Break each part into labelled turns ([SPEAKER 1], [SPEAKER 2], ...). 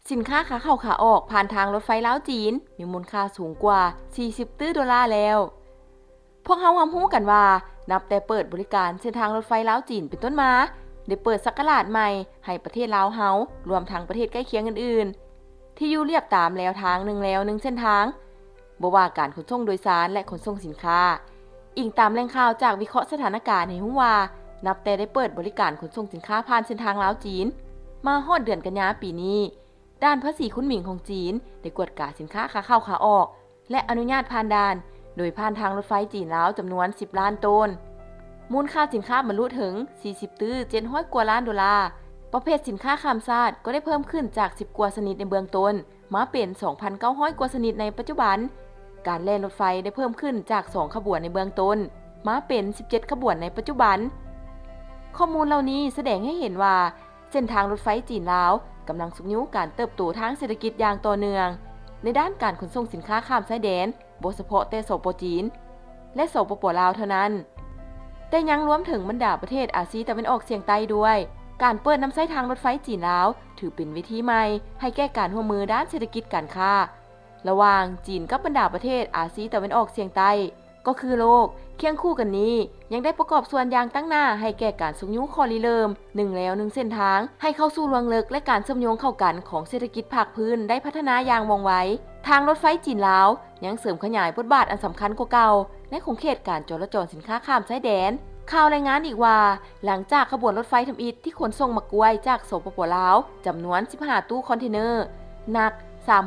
[SPEAKER 1] สินค้าขาเข้าขาออกผ่านทางรถไฟลาวจีนมีมูลค่าสูงกว่า40ตื้อดอลลาร์แล้วพวกเฮารู้กันว่านับแต่เปิดบริการเส้นทางรถไฟลาวจีนเป็นต้นมาได้เปิดศักราชใหม่ให้ประเทศลาวเฮารวมทั้งประเทศใกล้เคียงอื่นๆที่อยู่เรียบตามแนวทางหนึ่งเส้นทางบ่ว่าการขนส่งโดยสารและขนส่งสินค้าอิงตามแหล่งข่าวจากวิเคราะห์สถานการณ์ให้รู้ว่านับแต่ได้เปิดบริการขนส่งสินค้าผ่านเส้นทางลาวจีนมาฮอดเดือนกันยายนปีนี้ด้านภาษีคุ้นหมิ่งของจีนได้กวดกาสินค้าขาเข้าขาออกและอนุญาตผ่านด่านโดยผ่านทางรถไฟจีนลาวจำนวน10ล้านตนมูลค่าสินค้าบรรลุถึง40ตื้อ700กว่าล้านดอลลาร์ประเภทสินค้าข้ามชาติก็ได้เพิ่มขึ้นจาก10กว่าชนิดในเบื้องต้นมาเป็น 2,900 กว่าชนิดในปัจจุบันการแล่นรถไฟได้เพิ่มขึ้นจาก2ขบวนในเบื้องต้นมาเป็น17ขบวนในปัจจุบันข้อมูลเหล่านี้แสดงให้เห็นว่าเส้นทางรถไฟจีนลาวกำลังสุกนิ้วการเติบโตทางเศรษฐกิจอย่างต่อเนื่องในด้านการขนส่งสินค้าข้ามชายแดนบ่เฉพาะแต่สปป.จีนและสปป.ลาวเท่านั้นแต่ยังรวมถึงบรรดาประเทศอาเซียนตะวันออกเฉียงใต้ด้วยการเปิดนำใช้ทางรถไฟจีนลาวถือเป็นวิธีใหม่ให้แก้การร่วมมือด้านเศรษฐกิจการค้าระหว่างจีนกับบรรดาประเทศอาเซียนตะวันออกเฉียงใต้ก็คือโลกเคียงคู่กันนี้ยังได้ประกอบส่วนอย่างตั้งหน้าให้แก่การสุกนิ้วคอริเริ่ม1เส้นทางให้เข้าสู่รวงลึกและการเชื่อมโยงเข้ากันของเศรษฐกิจภาคพื้นได้พัฒนาอย่างว่องไวทางรถไฟจีนลาวยังเสริมขยายบทบาทอันสำคัญกว่าเก่าในขงเขตการจราจรสินค้าข้ามชายแดนข่าวรายงานอีกว่าหลังจากขบวนรถไฟทำอิฐที่ขนส่งมะกล้วยจากสปป.ลาวจำนวน15ตู้คอนเทนเนอร์หนัก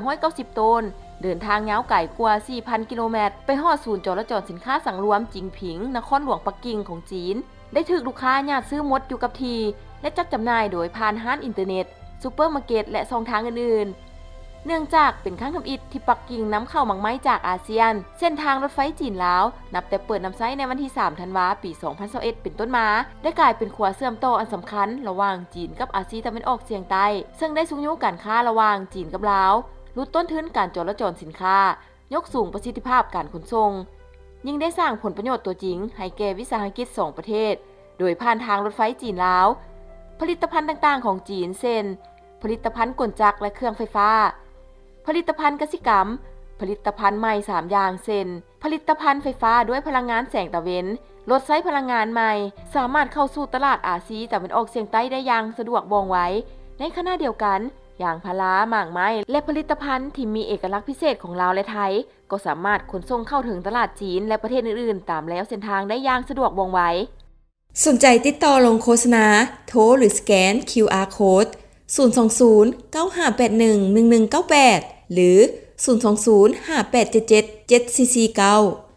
[SPEAKER 1] 390ตันเดินทางยาวไกลกว่า 4,000 กิโลเมตรไปฮอดศูนย์จราจรสินค้าสังรวมจิงผิงนครหลวงปักกิ่งของจีนได้ถูกลูกค้าญาติซื้อหมดอยู่กับทีและจัดจำหน่ายโดยผ่านห้างอินเทอร์เน็ตซูเปอร์มาร์เก็ตและช่องทางอื่นๆเนื่องจากเป็นครั้งทำอิฐที่ปักกิ่งนำเข้ามังไม้จากอาเซียนเส้นทางรถไฟจีนลาวนับแต่เปิดนำใช้ในวันที่3ธันวาคมปี2021เป็นต้นมาได้กลายเป็นขั้วเชื่อมต่ออันสำคัญระหว่างจีนกับอาเซียนตะวันออกเฉียงใต้ซึ่งได้สุกนิ้วการค้าระหว่างจีนกับลาวลดต้นทุนการจราจรสินค้ายกสูงประสิทธิภาพการขนส่งยิ่งได้สร้างผลประโยชน์ตัวจริงให้แก่วิสาหกิจ2ประเทศโดยผ่านทางรถไฟจีนลาวผลิตภัณฑ์ต่างๆของจีนเช่นผลิตภัณฑ์กลจักรและเครื่องไฟฟ้าผลิตภัณฑ์กสิกรรมผลิตภัณฑ์ใหม่3อย่างเช่นผลิตภัณฑ์ไฟฟ้าด้วยพลังงานแสงตะเวนรถใช้พลังงานใหม่สามารถเข้าสู่ตลาดอาเซียนตะวันออกเฉียงใต้ได้อย่างสะดวกว่องไวในขณะเดียวกันอย่างพาราหมากไม้และผลิตภัณฑ์ที่มีเอกลักษณ์พิเศษของลาวและไทยก็สามารถขนส่งเข้าถึงตลาดจีนและประเทศอื่นๆตามแล้วเส้นทางได้อย่างสะดวกว่องไว
[SPEAKER 2] สนใจติดต่อลงโฆษณาโทรหรือสแกน QR Code 020 9581 1198 หรือ 020 5877 7449